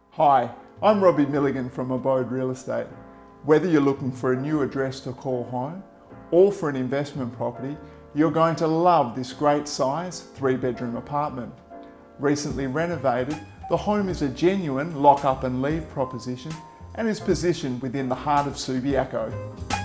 Hi, I'm Robbie Milligan from Abode Real Estate. Whether you're looking for a new address to call home or for an investment property, you're going to love this great size 3-bedroom apartment. Recently renovated, the home is a genuine lock up and leave proposition and is positioned within the heart of Subiaco.